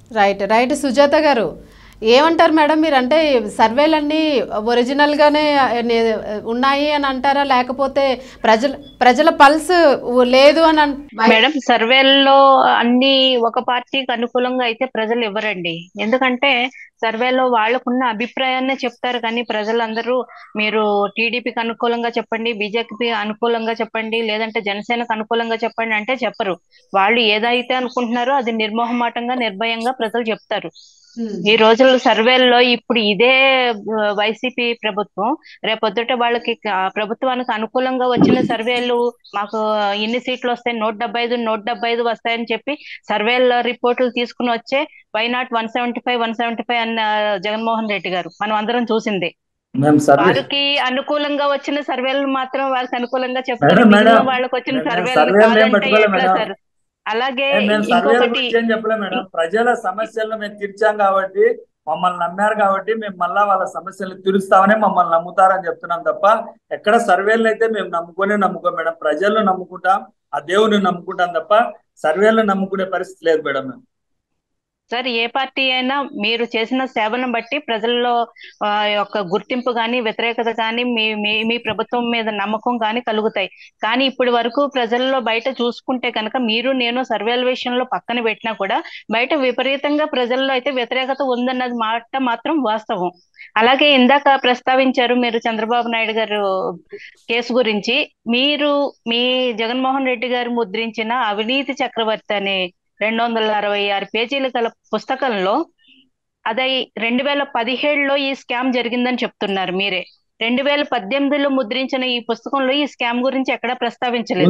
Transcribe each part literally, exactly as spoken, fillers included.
Right right Sujatha గారు ఏమంటారు madam మీరు? అంటే సర్వేలన్నీ ఒరిజినల్గానే ఉన్నాయి అని అంటారా, లేకపోతే ప్రజల ప్రజల పల్స్ లేదు అని? మేడం సర్వేల్లో అన్ని ఒక పార్టీకి అనుకూలంగా అయితే ప్రజలు ఇవ్వరండి. ఎందుకంటే సర్వేలో వాళ్ళకున్న అభిప్రాయాన్నే చెప్తారు, కానీ ప్రజలందరూ మీరు టీడీపీకి అనుకూలంగా చెప్పండి, బీజేపీ అనుకూలంగా చెప్పండి, లేదంటే జనసేనకు అనుకూలంగా చెప్పండి అంటే చెప్పరు. వాళ్ళు ఏదైతే అనుకుంటున్నారో అది నిర్మోహమాటంగా నిర్భయంగా ప్రజలు చెప్తారు. ఈ రోజుల్లో సర్వేల్లో ఇప్పుడు ఇదే వైసీపీ ప్రభుత్వం రేపొద్దుట వాళ్ళకి ప్రభుత్వానికి అనుకూలంగా వచ్చిన సర్వేలు మాకు ఇన్ని సీట్లు వస్తాయి, నూట డెబ్బై ఐదు నూట డెబ్బై ఐదు వస్తాయని చెప్పి సర్వేల రిపోర్టులు తీసుకుని వచ్చే why not one seventy five one seventy five అన్న జగన్మోహన్ రెడ్డి గారు మనం అందరం చూసింది. వారికి అనుకూలంగా వచ్చిన సర్వేలు మాత్రం వాళ్ళకి అనుకూలంగా చెప్తారు, మిగిలిన వాళ్ళకి వచ్చిన సర్వేలు కాదంటే ఎట్లా సార్? అలాగే మేము సర్వేల గురించి ఏం చెప్పలే మేడం, ప్రజల సమస్యలను మేము తీర్చాం కాబట్టి మమ్మల్ని నమ్మారు కాబట్టి మేము మళ్ళా వాళ్ళ సమస్యలను తీరుస్తామని మమ్మల్ని నమ్ముతారని చెప్తున్నాం తప్ప ఎక్కడ సర్వేలను అయితే మేము నమ్ముకునే నమ్ముకోం మేడం. ప్రజలను నమ్ముకుంటాం, ఆ దేవుని నమ్ముకుంటాం తప్ప సర్వేలను నమ్ముకునే పరిస్థితి లేదు మేడం. మేము సార్ ఏ పార్టీ అయినా మీరు చేసిన సేవను బట్టి ప్రజల్లో యొక్క గుర్తింపు కానీ వ్యతిరేకత కానీ మీ మీ ప్రభుత్వం మీద నమ్మకం కానీ కలుగుతాయి. కానీ ఇప్పటి వరకు ప్రజల్లో బయట చూసుకుంటే కనుక మీరు నేను సర్వేల విషయంలో పక్కన పెట్టినా కూడా బయట విపరీతంగా ప్రజల్లో అయితే వ్యతిరేకత ఉందన్నది మాట మాత్రం వాస్తవం. అలాగే ఇందాక ప్రస్తావించారు మీరు చంద్రబాబు నాయుడు గారు కేసు గురించి. మీరు మీ జగన్మోహన్ రెడ్డి గారు ముద్రించిన అవినీతి చక్రవర్తి అనే రెండు వందల అరవై ఆరు పేజీలు గల పుస్తకంలో అదై రెండు వేల పదిహేడులో ఈ స్కామ్ జరిగిందని చెప్తున్నారు మీరే. రెండు వేల పద్దెనిమిదిలో ముద్రించిన ఈ పుస్తకంలో ఈ స్కామ్ గురించి ఎక్కడా ప్రస్తావించలేదు.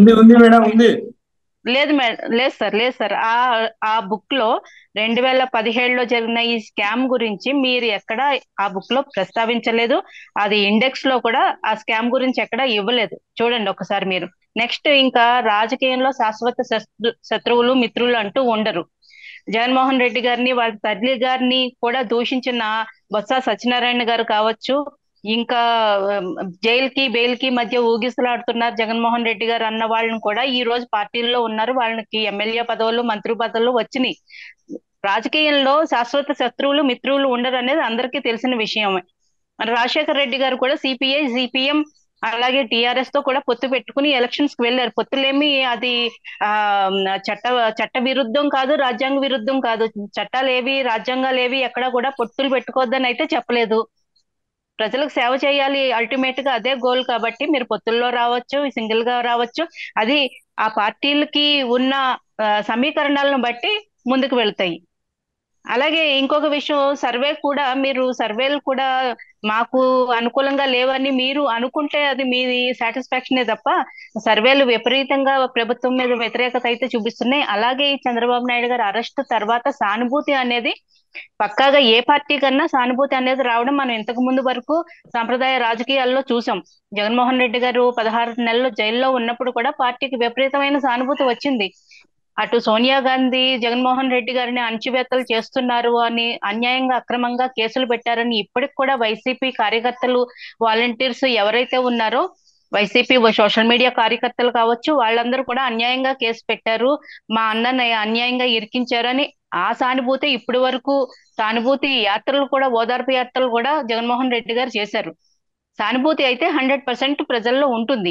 లేదు మేడం, లేదు సార్, లేదు సార్. ఆ ఆ బుక్ లో రెండు వేల పదిహేడులో జరిగిన ఈ స్కామ్ గురించి మీరు ఎక్కడ ఆ బుక్ లో ప్రస్తావించలేదు. అది ఇండెక్స్ లో కూడా ఆ స్కామ్ గురించి ఎక్కడ ఇవ్వలేదు. చూడండి ఒకసారి మీరు. నెక్స్ట్, ఇంకా రాజకీయంలో శాశ్వత శత్రువులు మిత్రులు అంటూ ఉండరు. జగన్మోహన్ రెడ్డి గారిని వాళ్ళ తల్లి గారిని కూడా దూషించిన బొత్స సత్యనారాయణ గారు కావచ్చు, ఇంకా జైలు కి బెయిల్ కి మధ్య ఊగిసలాడుతున్నారు జగన్మోహన్ రెడ్డి గారు అన్న వాళ్ళని కూడా ఈ రోజు పార్టీల్లో ఉన్నారు. వాళ్ళకి ఎమ్మెల్యే పదవులు మంత్రి పదవులు వచ్చినాయి. రాజకీయంలో శాశ్వత శత్రువులు మిత్రులు ఉండరు అనేది అందరికీ తెలిసిన విషయమే. మరి రాజశేఖర రెడ్డి గారు కూడా సిపిఐ సిపిఎం అలాగే టిఆర్ఎస్ తో కూడా పొత్తు పెట్టుకుని ఎలక్షన్స్ కి వెళ్ళారు. పొత్తులేమి అది ఆ చట్ట చట్ట విరుద్ధం కాదు, రాజ్యాంగ విరుద్ధం కాదు. చట్టాలు ఏవి రాజ్యాంగాలు ఏవి ఎక్కడా కూడా పొత్తులు పెట్టుకోవద్దని అయితే చెప్పలేదు. ప్రజలకు సేవ చేయాలి అల్టిమేట్ గా అదే గోల్ కాబట్టి మీరు పొత్తుల్లో రావచ్చు, సింగిల్ గా రావచ్చు. అది ఆ పార్టీలకి ఉన్న సమీకరణాలను బట్టి ముందుకు వెళ్తాయి. అలాగే ఇంకొక విషయం, సర్వే కూడా మీరు సర్వేలు కూడా మాకు అనుకూలంగా లేవని మీరు అనుకుంటే అది మీది సాటిస్ఫాక్షనే తప్ప సర్వేలు విపరీతంగా ప్రభుత్వం మీద వ్యతిరేకత అయితే చూపిస్తున్నాయి. అలాగే చంద్రబాబు నాయుడు గారి అరెస్ట్ తర్వాత సానుభూతి అనేది పక్కాగా ఏ పార్టీ కన్నా సానుభూతి అనేది రావడం మనం ఇంతకు ముందు వరకు సాంప్రదాయ రాజకీయాల్లో చూసాం. జగన్మోహన్ రెడ్డి గారు పదహారు నెలలు జైల్లో ఉన్నప్పుడు కూడా పార్టీకి విపరీతమైన సానుభూతి వచ్చింది. అటు సోనియా గాంధీ జగన్మోహన్ రెడ్డి గారిని అణచివేతలు చేస్తున్నారు అని అన్యాయంగా అక్రమంగా కేసులు పెట్టారని ఇప్పటికి కూడా వైసీపీ కార్యకర్తలు వాలంటీర్స్ ఎవరైతే ఉన్నారో వైసీపీ సోషల్ మీడియా కార్యకర్తలు కావచ్చు, వాళ్ళందరూ కూడా అన్యాయంగా కేసు పెట్టారు, మా అన్నని అన్యాయంగా ఇరికించారని ఆ సానుభూతి ఇప్పటి వరకు సానుభూతి యాత్రలు కూడా ఓదార్పు యాత్రలు కూడా జగన్మోహన్ రెడ్డి గారు చేశారు. సానుభూతి అయితే హండ్రెడ్ పర్సెంట్ ప్రజల్లో ఉంటుంది.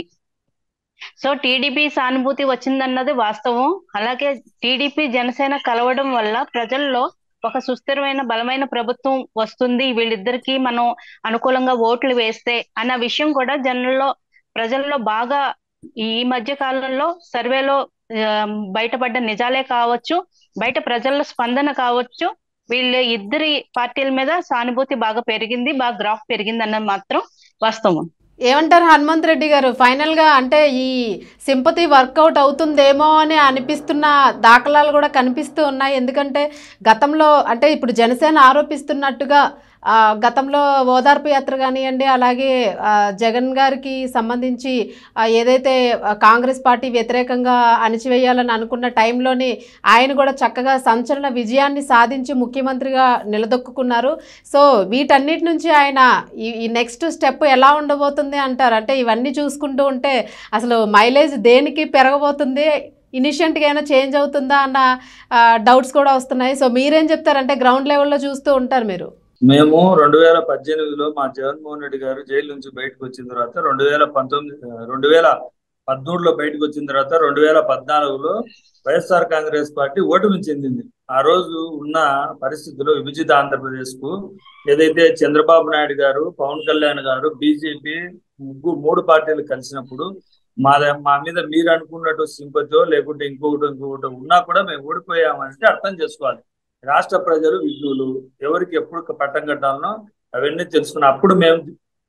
సో టీడీపీ సానుభూతి వచ్చిందన్నది వాస్తవం. అలాగే టీడీపీ జనసేన కలవడం వల్ల ప్రజల్లో ఒక సుస్థిరమైన బలమైన ప్రభుత్వం వస్తుంది, వీళ్ళిద్దరికీ మనం అనుకూలంగా ఓట్లు వేస్తే అన్న విషయం కూడా జనంలో ప్రజల్లో బాగా ఈ మధ్య కాలంలో సర్వేలో బయటపడ్డ నిజాలే కావచ్చు, బయట ప్రజల స్పందన కావచ్చు, వీళ్ళు ఇద్దరి పార్టీల మీద సానుభూతి బాగా పెరిగింది, బాగా గ్రాఫ్ పెరిగింది అన్నది మాత్రం వాస్తవం. ఏమంటారు హనుమంత్ రెడ్డి గారు? ఫైనల్గా అంటే ఈ సింపతి వర్కౌట్ అవుతుందేమో అని అనిపిస్తున్న దాఖలాలు కూడా కనిపిస్తూ ఉన్నాయి. ఎందుకంటే గతంలో అంటే ఇప్పుడు జనసేన ఆరోపిస్తున్నట్టుగా గతంలో ఓదార్పు యాత్ర కానివ్వండి, అలాగే జగన్ గారికి సంబంధించి ఏదైతే కాంగ్రెస్ పార్టీ వ్యతిరేకంగా అణిచివేయాలని అనుకున్న టైంలోనే ఆయన కూడా చక్కగా సంచలన విజయాన్ని సాధించి ముఖ్యమంత్రిగా నిలదొక్కున్నారు. సో వీటన్నిటి నుంచి ఆయన ఈ నెక్స్ట్ స్టెప్ ఎలా ఉండబోతుంది అంటారు? అంటే ఇవన్నీ చూసుకుంటూ ఉంటే అసలు మైలేజ్ దేనికి పెరగబోతుంది? ఇనిషియంట్గా ఏమైనా చేంజ్ అవుతుందా అన్న డౌట్స్ కూడా వస్తున్నాయి. సో మీరేం చెప్తారంటే గ్రౌండ్ లెవెల్లో చూస్తూ ఉంటారు మీరు. మేము రెండు వేల పద్దెనిమిదిలో మా జగన్మోహన్ రెడ్డి గారు జైలు నుంచి బయటకు వచ్చిన తర్వాత రెండు వేల పంతొమ్మిది రెండు వేల పదమూడులో బయటకు వచ్చిన తర్వాత రెండు వేల పద్నాలుగులో వైఎస్ఆర్ కాంగ్రెస్ పార్టీ ఓటమి చెందింది. ఆ రోజు ఉన్న పరిస్థితుల్లో విభజిత ఆంధ్రప్రదేశ్ కు ఏదైతే చంద్రబాబు నాయుడు గారు, పవన్ కళ్యాణ్ గారు, బీజేపీ ముగ్గురు మూడు పార్టీలు కలిసినప్పుడు మా మా మీద మీరు అనుకున్నట్టు సింపతో లేకుంటే ఇంకొకటి ఇంకొకటి ఉన్నా కూడా మేము ఓడిపోయామంటే అర్థం చేసుకోవాలి. రాష్ట్ర ప్రజలు విజ్ఞులు, ఎవరికి ఎప్పుడు పట్టం కట్టాలనో అవన్నీ తెలుసుకున్నాం. అప్పుడు మేము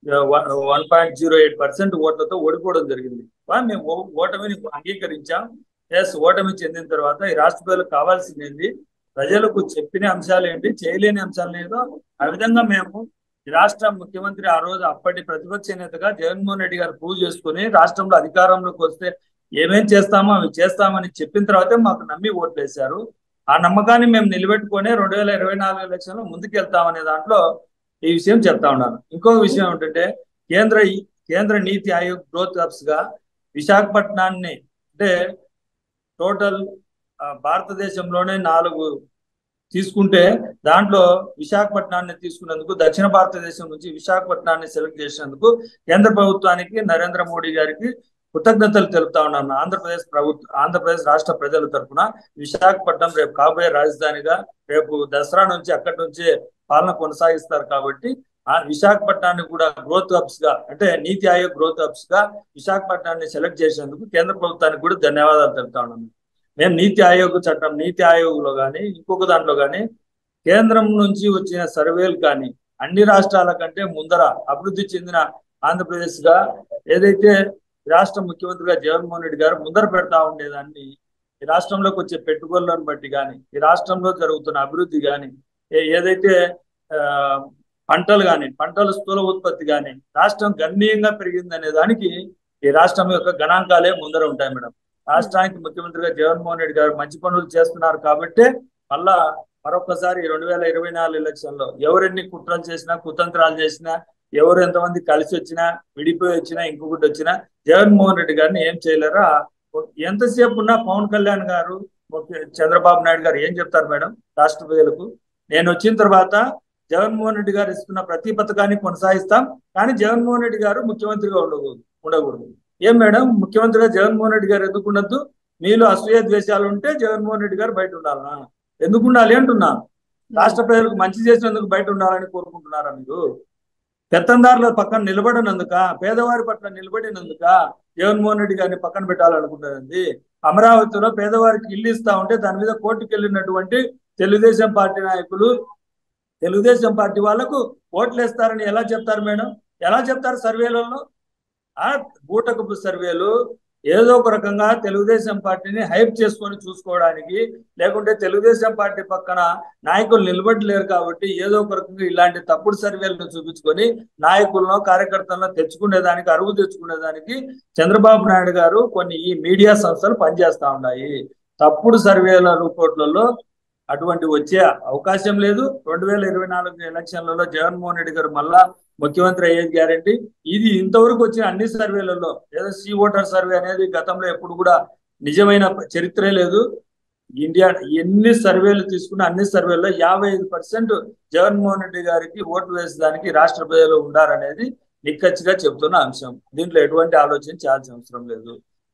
one point zero eight percent ఓట్లతో ఓడిపోవడం జరిగింది. మేము ఓటమిని అంగీకరించాం. ఎస్, ఓటమి చెందిన తర్వాత ఈ రాష్ట్ర ప్రజలకు కావాల్సింది ఏంటి, ప్రజలకు చెప్పిన అంశాలు ఏంటి, చేయలేని అంశాలు లేదో ఆ విధంగా మేము ఈ రాష్ట్ర ముఖ్యమంత్రి ఆ రోజు అప్పటి ప్రతిపక్ష నేతగా జగన్మోహన్ రెడ్డి గారు ప్రూవ్ చేసుకుని రాష్ట్రంలో అధికారంలోకి వస్తే ఏమేం చేస్తామో అవి చేస్తామని చెప్పిన తర్వాతే మాకు నమ్మి ఓట్లు వేశారు. ఆ నమ్మకాన్ని మేము నిలబెట్టుకొని రెండు వేల ఇరవై నాలుగు ఎలక్షన్ లో ముందుకెళ్తామనే దాంట్లో ఈ విషయం చెప్తా ఉన్నాను. ఇంకొక విషయం ఏంటంటే కేంద్ర కేంద్ర నీతి ఆయోగ్ గ్రోత్ హబ్స్ గా విశాఖపట్నాన్ని, అంటే టోటల్ భారతదేశంలోనే నాలుగు తీసుకుంటే దాంట్లో విశాఖపట్నాన్ని తీసుకున్నందుకు, దక్షిణ భారతదేశం నుంచి విశాఖపట్నాన్ని సెలెక్ట్ చేసినందుకు కేంద్ర ప్రభుత్వానికి, నరేంద్ర మోడీ గారికి కృతజ్ఞతలు తెలుపుతా ఉన్నాను. ఆంధ్రప్రదేశ్ ప్రభుత్వ ఆంధ్రప్రదేశ్ రాష్ట్ర ప్రజల తరఫున విశాఖపట్నం రేపు కాబోయే రాజధానిగా, రేపు దసరా నుంచి అక్కడి నుంచే పాలన కొనసాగిస్తారు కాబట్టి ఆ విశాఖపట్నాన్ని కూడా గ్రోత్ హబ్స్ గా, అంటే నీతి ఆయోగ్ గ్రోత్ హబ్స్ గా విశాఖపట్నాన్ని సెలెక్ట్ చేసేందుకు కేంద్ర ప్రభుత్వానికి కూడా ధన్యవాదాలు తెలుపుతా ఉన్నాను. మేము నీతి ఆయోగ్ చట్టం, నీతి ఆయోగ్ లో కానీ ఇంకొక దాంట్లో కానీ కేంద్రం నుంచి వచ్చిన సర్వేలు కానీ అన్ని రాష్ట్రాల కంటే ముందర అభివృద్ధి చెందిన ఆంధ్రప్రదేశ్ గా ఏదైతే రాష్ట్ర ముఖ్యమంత్రిగా జగన్మోహన్ రెడ్డి గారు ముందర పెడతా ఉండేదాన్ని, ఈ రాష్ట్రంలోకి వచ్చే పెట్టుబడులను బట్టి కానీ, ఈ రాష్ట్రంలో జరుగుతున్న అభివృద్ధి కానీ, ఏదైతే ఆ పంటలు కానీ, పంటల స్థూల ఉత్పత్తి కానీ రాష్ట్రం గణనీయంగా పెరిగిందనే దానికి ఈ రాష్ట్రం యొక్క గణాంకాలే ముందర ఉంటాయి మేడం. రాష్ట్రానికి ముఖ్యమంత్రిగా జగన్మోహన్ రెడ్డి గారు మంచి పనులు చేస్తున్నారు కాబట్టి మళ్ళా మరొకసారి రెండు వేల ఇరవై నాలుగు ఎలక్షన్ లో ఎవరెన్ని కుట్రలు చేసినా, కుతంత్రాలు చేసినా, ఎవరు ఎంతమంది కలిసి వచ్చినా, విడిపోయి వచ్చినా, ఇంకొకటి వచ్చినా జగన్మోహన్ రెడ్డి గారిని ఏం చేయలేరా. ఎంతసేపు ఉన్నా పవన్ కళ్యాణ్ గారు, చంద్రబాబు నాయుడు గారు ఏం చెప్తారు మేడం రాష్ట్ర ప్రజలకు, నేను వచ్చిన తర్వాత జగన్మోహన్ రెడ్డి గారు ఇస్తున్న ప్రతి పథకాన్ని కొనసాగిస్తాం, కానీ జగన్మోహన్ రెడ్డి గారు ముఖ్యమంత్రిగా ఉండకూడదు ఉండకూడదు ఏం మేడం, ముఖ్యమంత్రిగా జగన్మోహన్ రెడ్డి గారు ఎందుకు ఉండద్దు? మీలో అసూయ ద్వేషాలు ఉంటే జగన్మోహన్ రెడ్డి గారు బయట ఉండాలనా? ఎందుకు ఉండాలి అంటున్నా? రాష్ట్ర ప్రజలకు మంచి చేసినందుకు బయట ఉండాలని కోరుకుంటున్నారా మీరు? పెత్తందారుల పక్కన నిలబడినందుక, పేదవారి పట్ల నిలబడినందుక జగన్మోహన్ రెడ్డి గారిని పక్కన పెట్టాలనుకుంటారండి. అమరావతిలో పేదవారికి ఇల్లు ఇస్తా ఉంటే దాని మీద కోర్టుకు వెళ్ళినటువంటి తెలుగుదేశం పార్టీ నాయకులు, తెలుగుదేశం పార్టీ వాళ్లకు ఓట్లు వేస్తారని ఎలా చెప్తారు మేడం? ఎలా చెప్తారు? సర్వేలలో ఆ బూటకపు సర్వేలు ఏదో ఒక రకంగా తెలుగుదేశం పార్టీని హైప్ చేసుకొని చూసుకోవడానికి, లేకుంటే తెలుగుదేశం పార్టీ పక్కన నాయకులు నిలబడలేరు కాబట్టి ఏదో ఒక రకంగా ఇలాంటి తప్పుడు సర్వేలను చూపించుకొని నాయకులను, కార్యకర్తలను తెచ్చుకునేదానికి, అరువు తెచ్చుకునేదానికి చంద్రబాబు నాయుడు గారు కొన్ని ఈ మీడియా సంస్థలు పనిచేస్తా ఉన్నాయి. తప్పుడు సర్వేల రిపోర్ట్లలో అటువంటి వచ్చే అవకాశం లేదు. రెండు వేల ఇరవై నాలుగు ఎలక్షన్లలో జగన్మోహన్ రెడ్డి గారు మళ్ళా ముఖ్యమంత్రి అయ్యేది గ్యారంటీ. ఇది ఇంతవరకు వచ్చిన అన్ని సర్వేలలో, ఏదో సీ ఓటర్ సర్వే అనేది గతంలో ఎప్పుడు కూడా నిజమైన చరిత్రే లేదు. ఇండియా ఎన్ని సర్వేలు తీసుకున్న అన్ని సర్వేల్లో యాభై ఐదు పర్సెంట్ జగన్మోహన్ రెడ్డి గారికి ఓటు వేసేదానికి రాష్ట్ర ప్రజలు ఉండారనేది నిక్కచ్చిగా చెబుతున్న అంశం. దీంట్లో ఎటువంటి ఆలోచన చేయాల్సిన అవసరం లేదు.